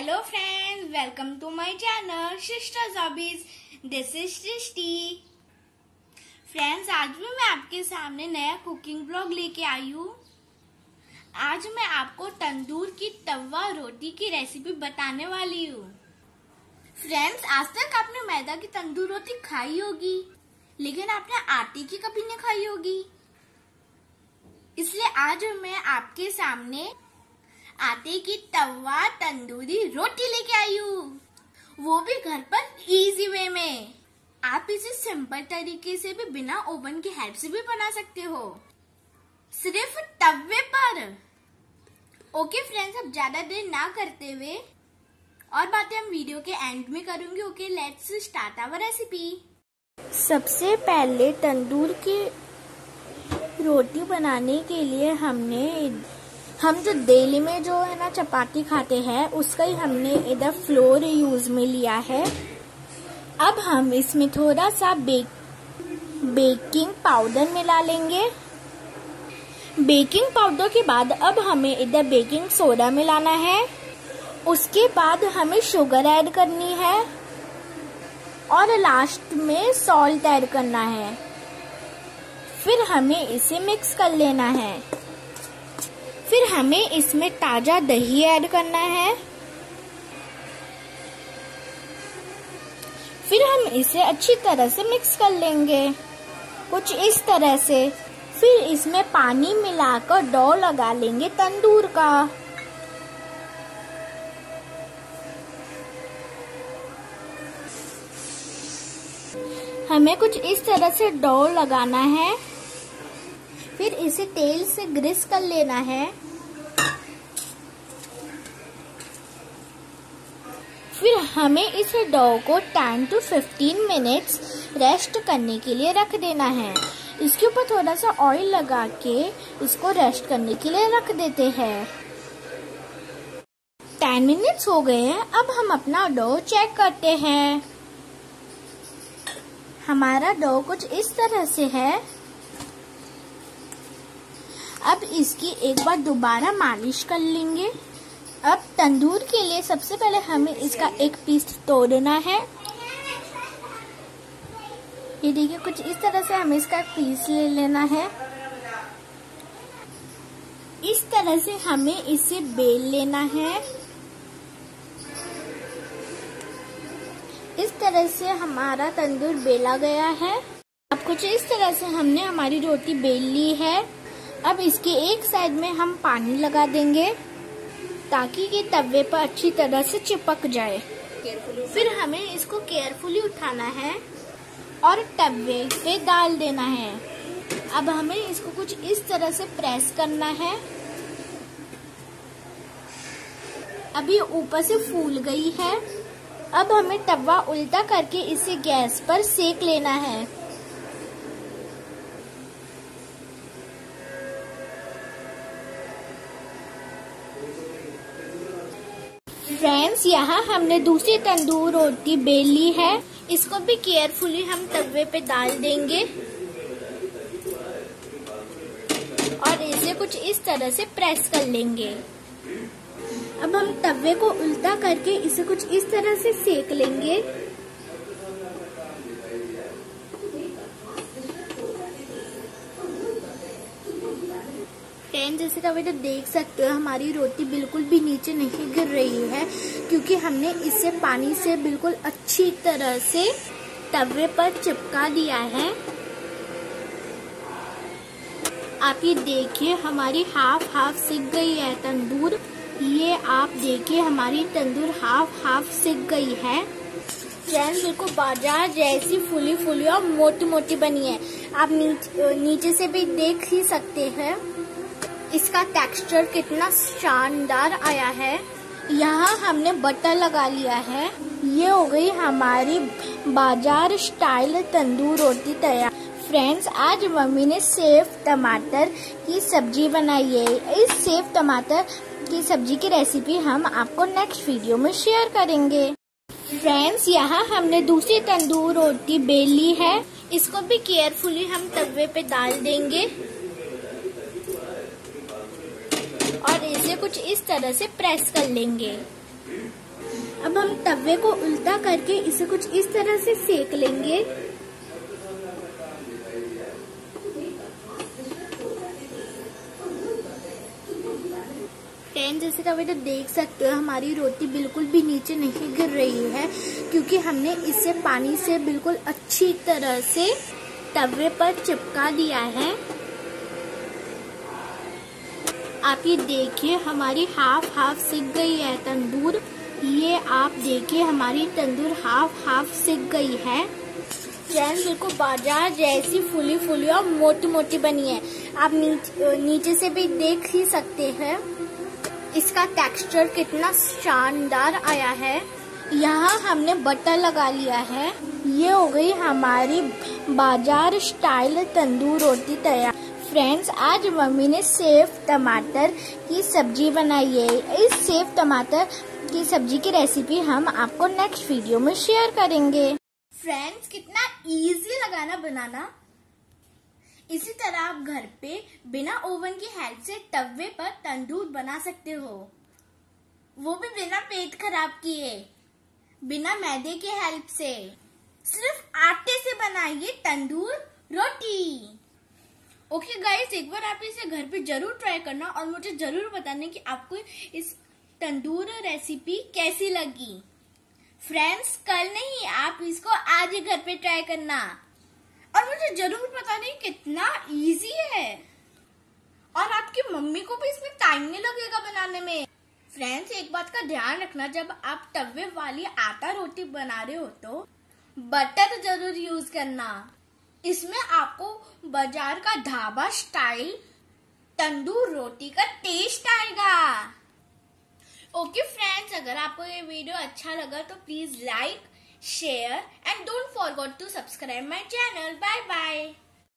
Hello friends, welcome to my channel sisters hobbies. This is Srishti. Friends, आज भी मैं आपके सामने नया कुकिंग ब्लॉग लेके आई हूँ। आज मैं आपको तंदूर की तवा रोटी की रेसिपी बताने वाली हूँ। फ्रेंड्स, आज तक आपने मैदा की तंदूर रोटी खाई होगी, लेकिन आपने आटे की कभी नहीं खाई होगी। इसलिए आज मैं आपके सामने आटे की तवा तंदूरी रोटी लेके आई हूँ, वो भी घर पर इजी वे में। आप इसे सिंपल तरीके से भी बिना ओवन की हेल्प से भी बना सकते हो, सिर्फ तवे पर। ओके फ्रेंड्स, अब ज्यादा देर ना करते हुए और बातें हम वीडियो के एंड में करूंगी। Okay, let's start our recipe. सबसे पहले तंदूर की रोटी बनाने के लिए हम जो डेली में जो है ना चपाती खाते हैं, उसका ही हमने इधर फ्लोर यूज में लिया है। अब हम इसमें थोड़ा सा बेकिंग पाउडर मिला लेंगे। बेकिंग पाउडर के बाद अब हमें इधर बेकिंग सोडा मिलाना है। उसके बाद हमें शुगर ऐड करनी है और लास्ट में सॉल्ट ऐड करना है। फिर हमें इसे मिक्स कर लेना है। फिर हमें इसमें ताजा दही ऐड करना है। फिर हम इसे अच्छी तरह से मिक्स कर लेंगे, कुछ इस तरह से। फिर इसमें पानी मिलाकर डो लगा लेंगे तंदूर का। हमें कुछ इस तरह से डो लगाना है। फिर इसे तेल से ग्रीस कर लेना है। फिर हमें इस डो को 10 to 15 मिनट्स रेस्ट करने के लिए रख देना है। इसके ऊपर थोड़ा सा ऑयल लगा के इसको रेस्ट करने के लिए रख देते हैं। 10 मिनट्स हो गए हैं। अब हम अपना डो चेक करते हैं। हमारा डो कुछ इस तरह से है। अब इसकी एक बार दोबारा मालिश कर लेंगे। अब तंदूर के लिए सबसे पहले हमें इसका एक पीस तोड़ना है। ये देखिए, कुछ इस तरह से हमें इसका पीस ले लेना है। इस तरह से हमें इसे बेल लेना है। इस तरह से हमारा तंदूर बेला गया है। अब कुछ इस तरह से हमने हमारी रोटी बेल ली है। अब इसके एक साइड में हम पानी लगा देंगे ताकि ये तवे पर अच्छी तरह से चिपक जाए। फिर हमें इसको केयरफुली उठाना है और तवे पे डाल देना है। अब हमें इसको कुछ इस तरह से प्रेस करना है। अभी ऊपर से फूल गई है। अब हमें तवा उल्टा करके इसे गैस पर सेक लेना है। फ्रेंड्स, यहाँ हमने दूसरी तंदूर रोटी बेल ली है। इसको भी केयरफुली हम तवे पे डाल देंगे और इसे कुछ इस तरह से प्रेस कर लेंगे। अब हम तवे को उल्टा करके इसे कुछ इस तरह से सेक लेंगे। जैसे कभी तो देख सकते हो, हमारी रोटी बिल्कुल भी नीचे नहीं गिर रही है, क्योंकि हमने इसे पानी से बिल्कुल अच्छी तरह से तवे पर चिपका दिया है। आप ये देखिए, हमारी हाफ सिक गई है तंदूर। ये आप देखिए, हमारी तंदूर हाफ सिक गई है। फ्रेंड्स, बिल्कुल बाजार जैसी फुली और मोटी बनी है। आप नीचे से भी देख ही सकते हैं इसका टेक्सचर कितना शानदार आया है। यहाँ हमने बटर लगा लिया है। ये हो गई हमारी बाजार स्टाइल तंदूर रोटी तैयार। फ्रेंड्स, आज मम्मी ने सेव टमाटर की सब्जी बनाई है। इस सेव टमाटर की सब्जी की रेसिपी हम आपको नेक्स्ट वीडियो में शेयर करेंगे। फ्रेंड्स, यहाँ हमने दूसरी तंदूर रोटी बेल ली है। इसको भी केयरफुली हम तवे पे डाल देंगे और इसे कुछ इस तरह से प्रेस कर लेंगे। अब हम तवे को उल्टा करके इसे कुछ इस तरह से सेक लेंगे। जैसे कभी तो देख सकते हो हमारी रोटी बिल्कुल भी नीचे नहीं गिर रही है, क्योंकि हमने इसे पानी से बिल्कुल अच्छी तरह से तवे पर चिपका दिया है। आप ये देखिए हमारी हाफ सिक गई है तंदूर। ये आप देखिए हमारी तंदूर हाफ सिक गई है। फ्रेंड्स बिल्कुल बाजार जैसी फुली और मोटी बनी है। आप नीचे से भी देख ही सकते हैं इसका टेक्सचर कितना शानदार आया है। यहाँ हमने बटर लगा लिया है। ये हो गई हमारी बाजार स्टाइल तंदूर रोटी तैयार। फ्रेंड्स आज मम्मी ने सेव टमाटर की सब्जी बनाई है। इस सेव टमाटर की सब्जी की रेसिपी हम आपको नेक्स्ट वीडियो में शेयर करेंगे। फ्रेंड्स कितना इजी लगा ना बनाना। इसी तरह आप घर पे बिना ओवन की हेल्प से तवे पर तंदूर बना सकते हो, वो भी बिना पेट खराब किए, बिना मैदे के हेल्प से। सिर्फ आटे से बनाइए तंदूर रोटी। ओके गाइस, एक बार आप इसे घर पे जरूर ट्राई करना और मुझे जरूर बताना कि आपको इस तंदूर रेसिपी कैसी लगी। फ्रेंड्स कल नहीं, आप इसको आज ही घर पे ट्राई करना और मुझे जरूर बताना कितना इजी है और आपकी मम्मी को भी इसमें टाइम नहीं लगेगा बनाने में। फ्रेंड्स एक बात का ध्यान रखना, जब आप तवे वाली आटा रोटी बना रहे हो तो बटर जरूर यूज करना। इसमें आपको बाजार का ढाबा स्टाइल तंदूर रोटी का टेस्ट आएगा। ओके फ्रेंड्स, अगर आपको ये वीडियो अच्छा लगा तो please like, share and don't forget to subscribe my channel. Bye bye.